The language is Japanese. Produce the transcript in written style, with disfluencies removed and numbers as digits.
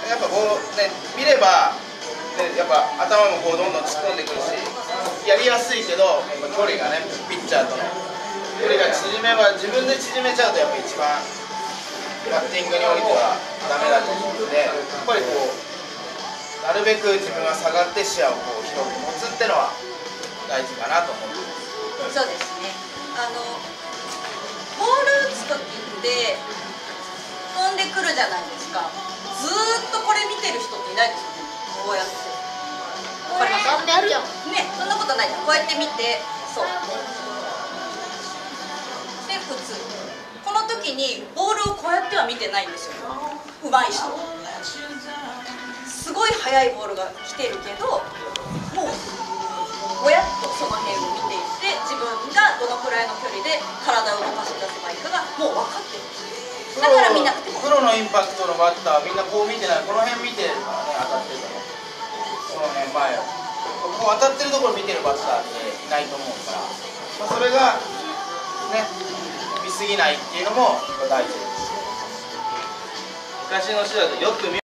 やっぱこうね、見れば、ね、やっぱ頭もこうどんどん突っ込んでくるし、やりやすいけど、やっぱ距離がね、ピッチャーとの距離が縮めば、自分で縮めちゃうと、やっぱ一番バッティングにおいてはダメだと思うので、やっぱりこう、なるべく自分は下がって視野をこう広く持つってのは大事かなと思ってます。 そうですね。ボール打つ時って飛んでくるじゃないですか。ずーっとこれ見てる人っていないですよね。こうやって。わかりますか？ね、そんなことないじゃん。こうやって見て、そう。で、普通。この時にボールをこうやっては見てないんですよ。上手い人。すごい速いボールが来てるけど、もうぼやっとその辺を見ていて、自分がどのくらいの距離で体を動かし出せばいいかがもう分かってる。だから見なくても。 プロのインパクトのバッターはみんなこう見てない、この辺見てるからね、当たってるの。この辺前を。こう当たってるところ見てるバッターっていないと思うから、まあ、それがね、見すぎないっていうのも大事です。昔の人だとよく見